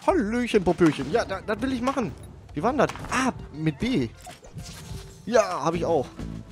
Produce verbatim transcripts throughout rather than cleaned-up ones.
Hallöchen, Popöchen. Ja, da, das will ich machen. Wie war denn das? Ah, mit B. Ja, habe ich auch.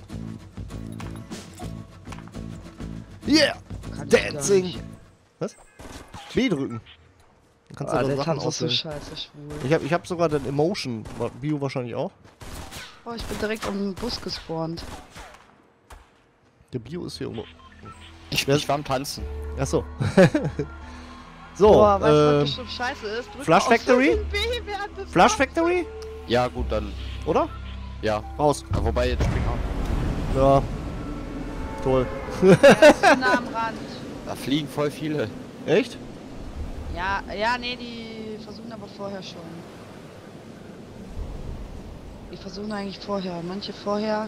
Yeah! Kann ich gar Dancing! nicht. Was? B drücken. Dann kannst du Ah, da der Sachen Tanz ist so auswählen. scheiße schwul. Ich habe ich hab sogar den Emotion. Bio wahrscheinlich auch. Oh, ich bin direkt am Bus gespawnt. Der Bio ist hier irgendwo. Ich, ich war am Tanzen. Achso. So, Boah, weißt du, was äh, bestimmt scheiße ist? Drück Flush mal auf Factory? B während des Flush Tanzes. Factory? Ja, gut, dann. Oder? Ja. Raus. Aber wobei, jetzt spring ab. Ja. Toll. Ja, ist zu nah am Rand. Da fliegen voll viele. Echt? Ja, ja, nee, die versuchen aber vorher schon. Die versuchen eigentlich vorher. Manche vorher.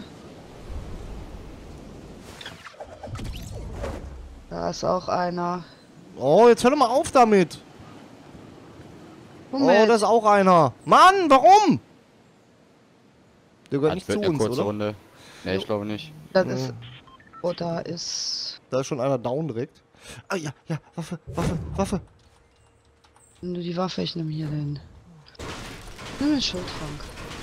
Da ist auch einer. Oh, jetzt hör doch mal auf damit. Moment. Oh, da ist auch einer. Mann, warum? Der gehört Ah, nicht das zu wird eine uns, kurze oder? Runde. Ne, ich glaube nicht. Das Nee. ist. Oder ist. Da ist schon einer down direkt. Ah, ja, ja, Waffe, Waffe, Waffe. Nur die Waffe, ich nehme hier den. Nimm den Schildtrank.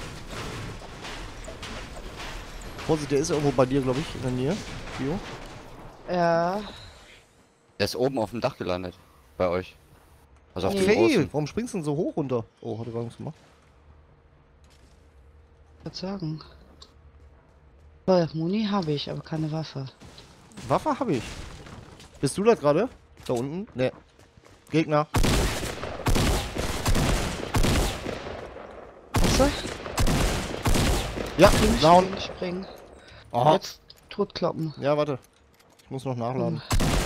Vorsicht, der ist irgendwo bei dir, glaube ich, in der Nähe. Bio. Ja. Der ist oben auf dem Dach gelandet. Bei euch. Also auf dem Fail, großen. warum springst du denn so hoch runter? Oh, hat er gar nichts gemacht. Ich würde sagen. Toll, Muni habe ich, aber keine Waffe. Waffe habe ich. Bist du da gerade? Da unten? Ne. Gegner. Was soll? Ja, Springen, down. springen, springen. Aha. Jetzt totkloppen. Ja, warte. Ich muss noch nachladen.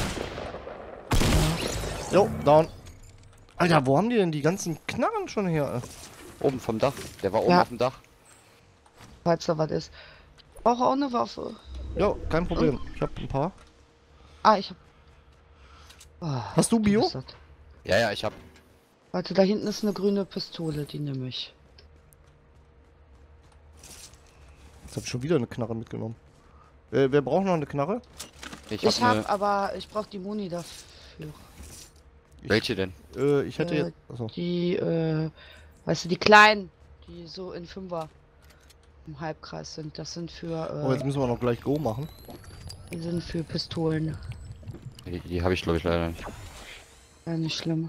Jo, down. Alter, wo haben die denn die ganzen Knarren schon her? Oben vom Dach. Der war oben Ja. auf dem Dach. Falls da was ist. Ich brauche auch eine Waffe. Jo, kein Problem. Ich hab ein paar. Ah, ich hab. Oh, Hast du Bio? was ist das? Ja, ja, ich hab. Warte, da hinten ist eine grüne Pistole, die nehme ich. Jetzt hab ich schon wieder eine Knarre mitgenommen. Äh, wer braucht noch eine Knarre? Ich Ich hab, hab, eine. aber ich brauche die Muni dafür. Welche denn? Äh, ich hätte Äh, jetzt. Achso. Die, äh, weißt du, die kleinen, die so in Fünfer im Halbkreis sind. Das sind für, Oh, jetzt äh, müssen wir noch gleich Go machen. die sind für Pistolen. Die, die habe ich glaube ich leider nicht. Ja, nicht schlimm.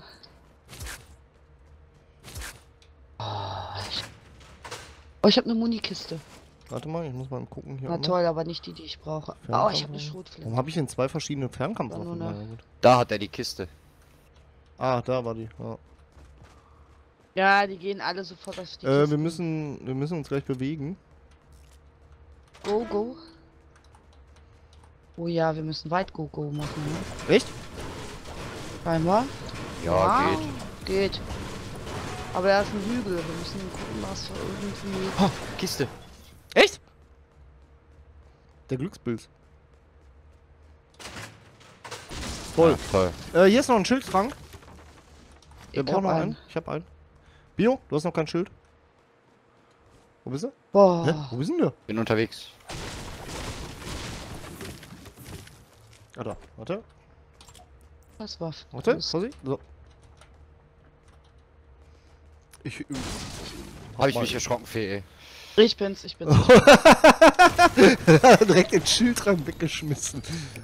Oh, ich, oh, ich habe eine Munikiste. Warte mal, ich muss mal gucken hier. Na unten. toll, aber nicht die, die ich brauche. Oh, ich habe eine Warum Schrotflinte. habe ich denn zwei verschiedene Fernkampfwaffen? Ja, nur Na ja, gut. Da hat er die Kiste. Ah, da war die. Ja. Ja, die gehen alle sofort auf die Äh, wir Kisten. müssen, wir müssen uns gleich bewegen. Go, go. Oh ja, wir müssen weit Go, go machen, ne? Echt? Scheinbar. Ja, Wow, geht. Geht. Aber da ist ein Hügel. Wir müssen gucken, was wir irgendwie... Oh, Kiste. Echt? Der Glückspilz. Toll. Ja, toll. Äh, hier ist noch ein Schildtrank. Wir Ich brauchen hab noch einen. einen. Ich hab einen. Bio, du hast noch kein Schild. Wo bist du? Hä? Boah. Wo bist denn du? Bin unterwegs. Ah, da. Warte. Das war... Warte. das- Vorsicht. So. Ich. Äh, Habe ich mal- mich erschrocken, Fee. Ich bin's, ich bin's. Direkt den Schildtrank weggeschmissen.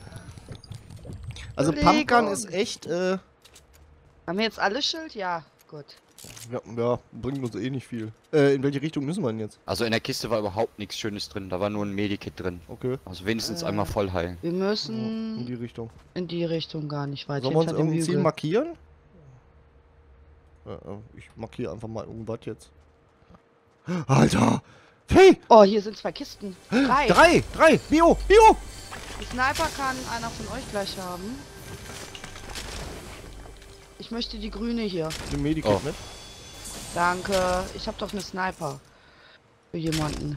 Also Überlegung. Pumpgun ist echt, äh, Haben wir jetzt alle Schild? Ja, gut. ja, ja, bringt uns eh nicht viel. Äh, in welche Richtung müssen wir denn jetzt? Also in der Kiste war überhaupt nichts Schönes drin. Da war nur ein Medikit drin. Okay. Also wenigstens Äh. einmal voll heilen. Wir In müssen die Richtung. in die Richtung gar nicht weiter. Sollen wir uns hinter dem irgendein Ziel Hügel. markieren? Ja, äh, ich markiere einfach mal irgendwas jetzt. Alter! Hey! Oh, hier sind zwei Kisten. Drei. Drei! Drei! Bio! Bio! Die Sniper kann einer von euch gleich haben. Ich möchte die grüne hier. Den Medikit Oh. mit. Danke. Ich habe doch eine Sniper. Für jemanden.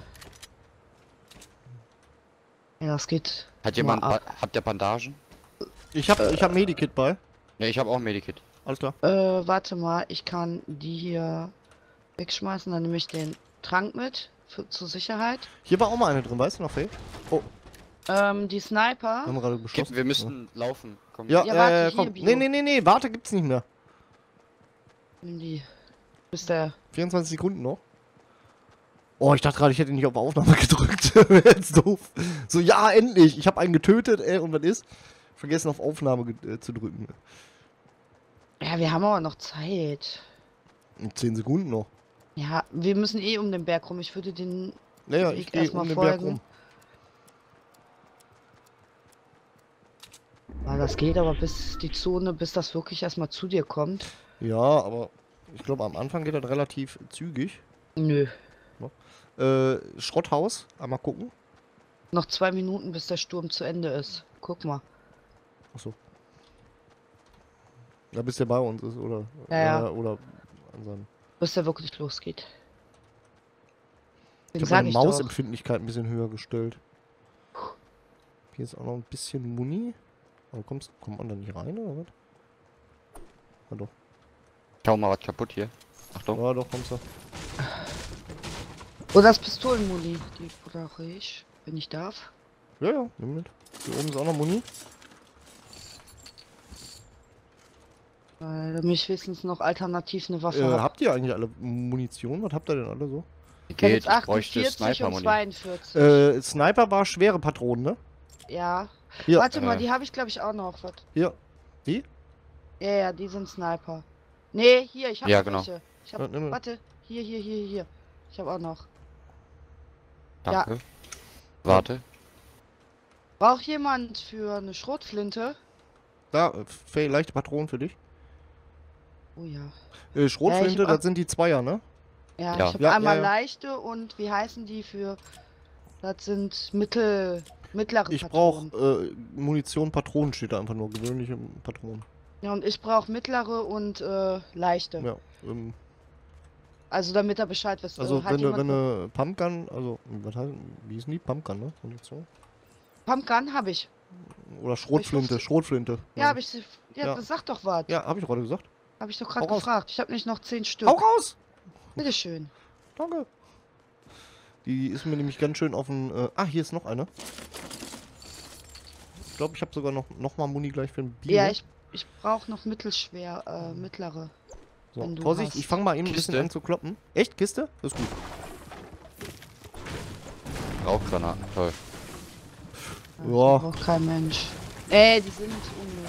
Ja, das geht. Hat nur jemand, ab. Ba- habt ihr Bandagen? Ich hab, ich hab Medikit bei. Ja, ich habe auch ein Medikit. Alles klar. Äh, warte mal. Ich kann die hier wegschmeißen. Dann nehme ich den Trank mit. Für, zur Sicherheit. Hier war auch mal eine drin, weißt du noch, Faye? Oh, Ähm, die Sniper. wir haben gerade Gib, beschlossen. wir müssten laufen. Komm. Ja, Ja, ja warte, äh, hier, komm. Bio. Nee, nee, nee, nee, warte, gibt's nicht mehr. Nimm die. Bis der. vierundzwanzig Sekunden noch. Oh, ich dachte gerade, ich hätte nicht auf Aufnahme gedrückt. Wäre jetzt doof. So, ja, endlich. Ich habe einen getötet, ey, und was ist? Vergessen auf Aufnahme äh, zu drücken. Ja, wir haben aber noch Zeit. In zehn Sekunden noch. Ja, wir müssen eh um den Berg rum. Ich würde den Naja, Weg ich gehe erstmal um den Berg folgen. rum. Ah, das geht aber bis die Zone, bis das wirklich erstmal zu dir kommt. Ja, aber ich glaube, am Anfang geht das relativ zügig. Nö. Äh, Schrotthaus, einmal gucken. Noch zwei Minuten, bis der Sturm zu Ende ist. Guck mal. Achso. Ja, bis der bei uns ist, oder? Ja, ja. Oder, oder an seinem. Bis der wirklich losgeht. Ich Den habe sag meine ich doch. Mausempfindlichkeit ein bisschen höher gestellt. Hier ist auch noch ein bisschen Muni. Aber kommst, kommt man da nicht rein, oder was? Ja doch. Schau mal was kaputt hier. Achtung. Ja doch, kommst du. Oh, das Pistolenmuni. Die brauche ich, wenn ich darf. Ja, ja, nimm mit. Hier oben ist auch noch Muni. Weil damit ich wenigstens noch alternativ eine Waffe Äh, habe. habt ihr eigentlich alle Munition? Was habt ihr denn alle so? Ich habe Geht, jetzt ich bräuchte achtundvierzig und Sniper-Muni. zweiundvierzig. Äh, Sniper war schwere Patronen, ne? Ja. Hier, Warte mal, äh. die habe ich glaube ich auch noch. Was? hier. Die? Ja, ja, die sind Sniper. Nee, hier, ich habe Ja, noch genau. welche. Ich hab, Ja, nimm mal. warte, hier, hier, hier, hier. Ich habe auch noch. Danke. Warte. Braucht jemand für eine Schrotflinte? Da, äh, Faye, leichte Patronen für dich. Oh ja. Äh, Schrotflinte, hab auch- das sind die Zweier, ne? Ja, Ja. ich habe Ja, einmal ja, ja. leichte und wie heißen die für. Das sind mittel. mittlere Ich Patronen. brauche äh, Munition, Patronen steht da einfach nur. Gewöhnliche Patronen. Ja, und ich brauche mittlere und äh, leichte. Ja. Ähm, Also damit er Bescheid weiß. also äh, hat wenn du, jemand wenn noch- du Pumpgun, also, was heißt, wie ist die? Pumpgun, ne? Munition? Pumpgun habe ich. Oder Schrotflinte, wusste- Schrotflinte. Ja, habe ich. sie- Ja, Ja. das sag doch was. Ja, hab ich gerade gesagt. Habe ich doch gerade Hau raus. gefragt. Ich habe nicht noch zehn Stück. Hau raus! Bitteschön. Danke. Die ist mir nämlich ganz schön auf den. Äh, ah, hier ist noch eine. Ich glaube, ich habe sogar noch, noch mal Muni gleich für ein Bio. Ja, ich, ich brauche noch mittelschwer, äh, mittlere. so, wenn du Vorsicht, hast. ich fange mal eben ein bisschen Kiste. an zu kloppen. Echt? Kiste? Das ist gut. Rauchgranaten. Toll. Ja. Braucht kein Mensch. Ey, die sind unnütz.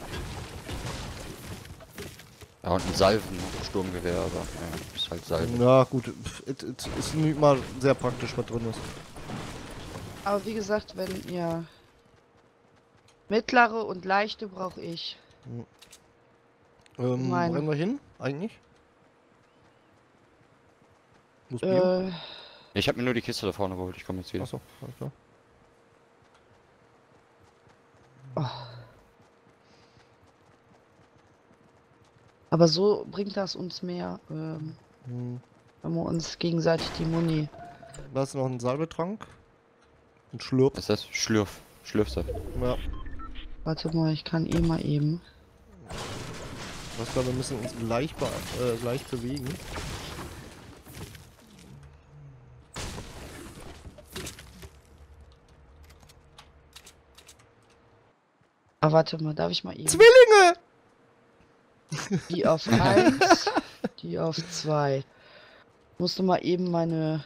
Ja, und ein Salven, Sturmgewehr, aber ja, ist halt Salven. Ja, gut. Pff, it, it ist nicht mal sehr praktisch, was drin ist. Aber wie gesagt, wenn ihr mittlere und leichte brauche ich. Ähm, wo Meine. rennen wir hin? Eigentlich? Muss Bio? Äh, Ich habe mir nur die Kiste da vorne geholt, ich komme jetzt wieder. Achso, alles klar. aber so bringt das uns mehr, ähm, Hm. wenn wir uns gegenseitig die Muni. Da ist noch ein Salbetrank. Ein Schlürp. Was ist das? Schlürf. Schlürfsaft. Ja. Warte mal, ich kann eh mal eben. Was glaube, wir müssen uns gleich, be äh, gleich bewegen. Ah, warte mal, darf ich mal eben. Zwillinge! Die auf eins, die auf zwei. Musste mal eben meine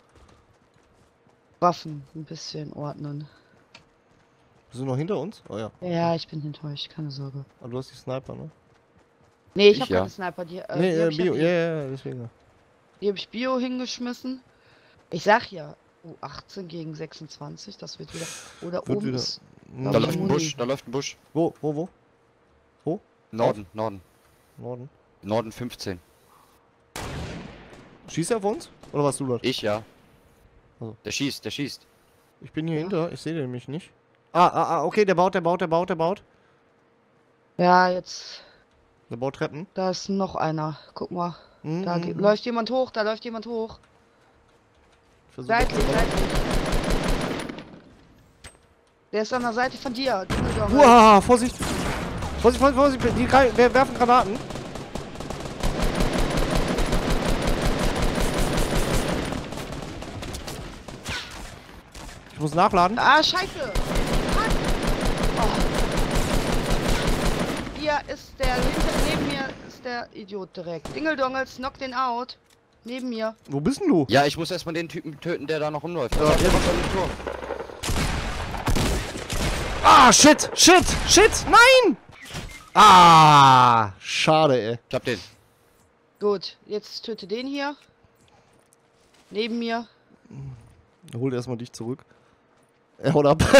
Waffen ein bisschen ordnen. Bist du noch hinter uns? Oh ja. Ja, ich bin enttäuscht, keine Sorge. Aber du hast die Sniper, ne? Nee, ich, Ich habe ja. keine Sniper, die, äh, nee, die äh, habe ich, Bio. ja Ja, hier. ja, ja, deswegen. Die hab ich Bio hingeschmissen. Ich sag ja, oh, achtzehn gegen sechsundzwanzig, das wird wieder. Oder Wird oben wieder- ist. Hm, Da Aber läuft ein Muni. Busch, da läuft ein Busch. Wo, wo, wo? Norden, Norden. Norden. Norden fünfzehn. Schießt er auf uns? Oder warst du dort? Ich ja. Also. Der schießt, der schießt. Ich bin hier Ja. hinter, ich sehe den nämlich nicht. Ah, ah, ah, okay, der baut, der baut, der baut, der baut. Ja, jetzt. Der baut Treppen. Da ist noch einer. Guck mal. Hm, Da hm, geht, hm. läuft jemand hoch, da läuft jemand hoch. Ich versuch Seitlich, das- seitlich. Der ist an der Seite von dir. Düsseldorf. Uah, Vorsicht! Vorsicht, Vorsicht, Vorsicht, die gre- wer- werfen Granaten. Ich muss nachladen. Ah, scheiße! Fuck. Oh. Hier ist der hinter neben mir ist der Idiot direkt. Dingeldongels, knock den out. Neben mir. Wo bist denn du? Ja, ich muss erstmal den Typen töten, der da noch rumläuft. Ja, Ja, ja. der macht ein Tor. Ah, shit, shit, shit, nein! Ah, schade, ey. Ich hab den. Gut, jetzt töte den hier. Neben mir. Hol erstmal dich zurück. Er haut ab.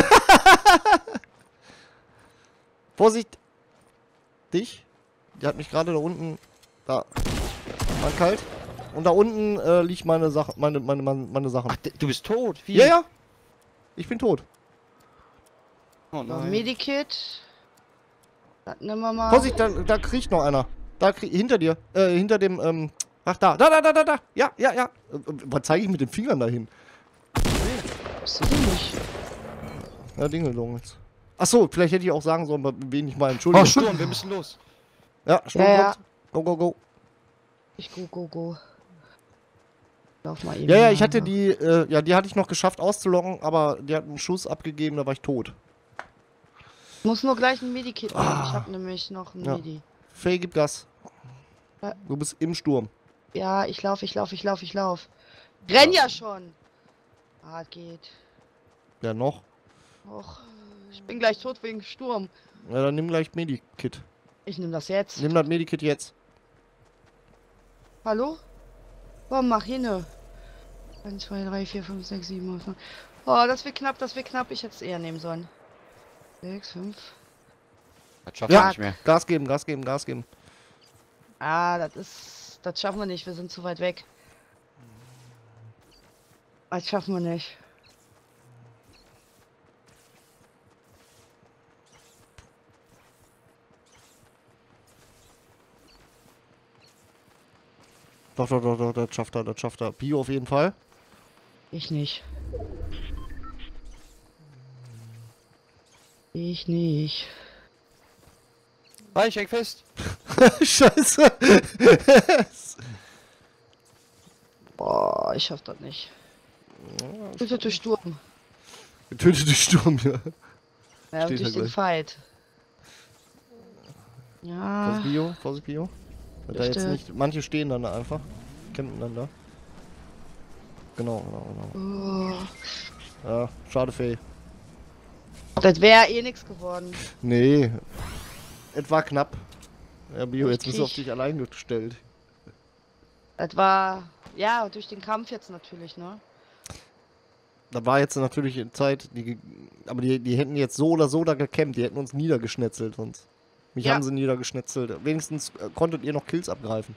Vorsicht! Dich? Die hat mich gerade da unten. Da. War kalt. Und da unten äh, liegt meine Sache, meine, meine, meine, meine Sachen. Ach, du bist tot. Wie? Ja, ja. Ich bin tot. Oh Noch nein. Medikit. Das nehmen wir mal. Vorsicht, da, da kriegt noch einer. Da krieg, hinter dir. Äh, hinter dem, ähm. Ach, da. Da, da, da, da, da. Ja, ja, ja. Äh, was zeige ich mit den Fingern dahin? Ich seh den nicht. Ja, Dingelungs. Achso, vielleicht hätte ich auch sagen sollen, wen ich mal Oh, entschuldigen. Sturm, wir müssen los. Ja, Sturm Ja, ja. kommt. Go, go, go. Ich go, go, go. Lauf mal eben. Ja, ja, ich mal, hatte ne? die, äh, ja, die hatte ich noch geschafft auszuloggen, aber die hat einen Schuss abgegeben, da war ich tot. Ich muss nur gleich ein Medikit nehmen. Ah. Ich habe nämlich noch ein Ja. Medi. Faye, gib Gas. Ja. Du bist im Sturm. Ja, ich lauf, ich lauf, ich lauf, ich lauf. Renn ja schon! Ah, geht. Ja, noch. Och, ich bin gleich tot wegen Sturm. Ja, dann nimm gleich Medikit. Ich nehme das jetzt. Nimm das Medikit jetzt. Hallo? Komm, mach hin. eins, zwei, drei, vier, fünf, sechs, sieben, acht. Oh, das wird knapp, das wird knapp. Ich hätte es eher nehmen sollen. sechs, fünf. Das schafft Ja. er nicht mehr. Gas geben, Gas geben, Gas geben. Ah, das ist. Das schaffen wir nicht. Wir sind zu weit weg. Das schaffen wir nicht. Doch, doch, doch, doch, das schafft er, das schafft er. Bio auf jeden Fall. Ich nicht. Ich nicht. Ah, ich häng fest. Scheiße. Boah, ich schaff das nicht. Tötete Sturm. Getötete Sturm, ja. Ja, Steht durch da den gleich. Fight. Ja. Vorsicht, Bio, Vorsicht, Bio. Da jetzt Bitte. nicht. Manche stehen dann da einfach. Kennen miteinander. Genau, genau, genau. Oh. Ja, schade, Faye. Das wäre eh nichts geworden. Nee. Etwa knapp. Ja, Bio, Ich jetzt bist du auf krieg- dich allein gestellt. Das war. Ja, durch den Kampf jetzt natürlich, ne? Da war jetzt natürlich in Zeit, die, ge- aber die, die hätten jetzt so oder so da gekämpft, die hätten uns niedergeschnetzelt sonst. Mich Ja. haben sie niedergeschnetzelt. Wenigstens äh, konntet ihr noch Kills abgreifen.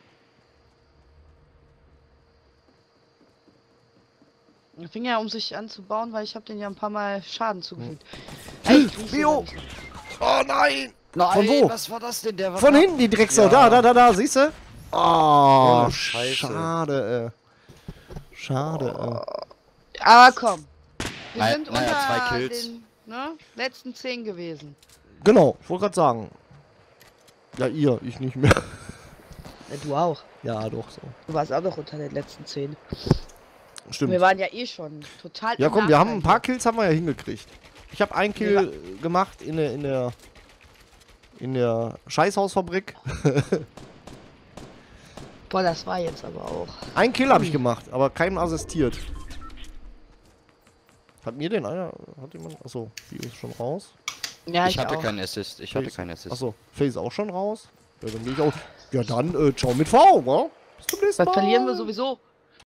Er fing ja um sich anzubauen, weil ich habe den ja ein paar Mal Schaden zugefügt. Hm. Ey, grüß Bio! dich, Oh nein! Nein, Von wo? was war das denn? Der war Von knapp. hinten die Drecksau, Ja. da, da, da, da, siehst du? Oh, Oh, Scheiße. schade, ey. Schade, ey. Aber komm. Wir Nein, sind naja, unter zwei Kills. den ne, letzten zehn gewesen. Genau, ich wollte gerade sagen. Ja, ihr, ich nicht mehr. Ja, du auch. Ja, doch, so. Du warst auch noch unter den letzten zehn. Stimmt. Wir waren ja eh schon total. Ja, im komm, wir haben ein Nachteil paar Kills haben wir ja hingekriegt. Ich habe einen Wir Kill gemacht in der in der in der Scheißhausfabrik. hier. Boah, das war jetzt aber auch. Ein Kill habe ich gemacht, aber keinen assistiert. Hat mir den einer hat jemand Achso, die ist schon raus. Ja, ich, Ich hatte auch. keinen Assist. Ich hatte Face. keinen Assist. Achso, Face auch schon raus. Ja, dann gehe ich auch. Ja, dann äh, ciao mit V, wa? Bis zum nächsten Das Mal. verlieren wir sowieso.